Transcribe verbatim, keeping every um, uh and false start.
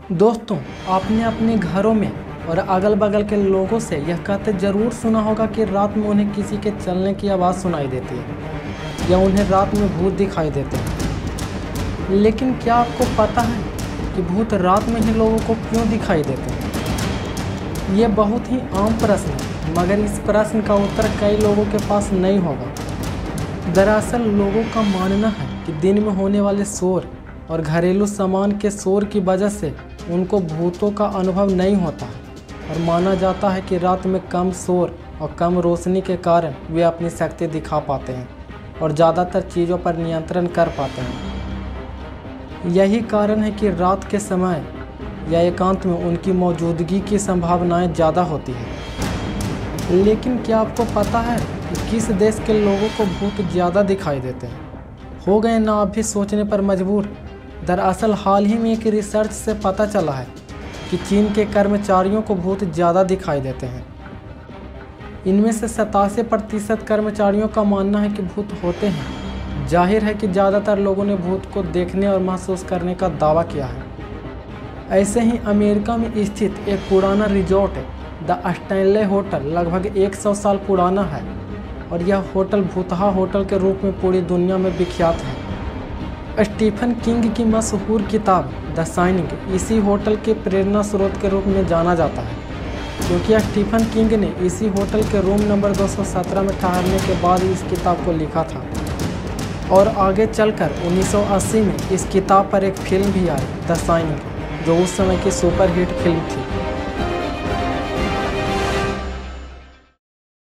दोस्तों, आपने अपने घरों में और अगल बगल के लोगों से यह कहते ज़रूर सुना होगा कि रात में उन्हें किसी के चलने की आवाज़ सुनाई देती है या उन्हें रात में भूत दिखाई देते हैं। लेकिन क्या आपको पता है कि भूत रात में ही लोगों को क्यों दिखाई देते हैं? ये बहुत ही आम प्रश्न है, मगर इस प्रश्न का उत्तर कई लोगों के पास नहीं होगा। दरअसल लोगों का मानना है कि दिन में होने वाले शोर और घरेलू सामान के शोर की वजह से उनको भूतों का अनुभव नहीं होता है और माना जाता है कि रात में कम शोर और कम रोशनी के कारण वे अपनी शक्ति दिखा पाते हैं और ज़्यादातर चीज़ों पर नियंत्रण कर पाते हैं। यही कारण है कि रात के समय या एकांत में उनकी मौजूदगी की संभावनाएं ज़्यादा होती है। लेकिन क्या आपको पता है कि किस देश के लोगों को भूत ज़्यादा दिखाई देते हैं? हो गए ना आप भी सोचने पर मजबूर? दरअसल हाल ही में एक रिसर्च से पता चला है कि चीन के कर्मचारियों को भूत ज़्यादा दिखाई देते हैं। इनमें से सतासी प्रतिशत कर्मचारियों का मानना है कि भूत होते हैं। जाहिर है कि ज़्यादातर लोगों ने भूत को देखने और महसूस करने का दावा किया है। ऐसे ही अमेरिका में स्थित एक पुराना रिजॉर्ट द स्टैनले होटल लगभग सौ साल पुराना है और यह होटल भूतहा होटल के रूप में पूरी दुनिया में विख्यात है। स्टीफन किंग की मशहूर किताब द शाइनिंग इसी होटल के प्रेरणा स्रोत के रूप में जाना जाता है, क्योंकि स्टीफन किंग ने इसी होटल के रूम नंबर दो सौ सत्रह में ठहरने के बाद इस किताब को लिखा था। और आगे चलकर उन्नीस सौ अस्सी में इस किताब पर एक फिल्म भी आई द शाइनिंग, जो उस समय की सुपरहिट फिल्म थी।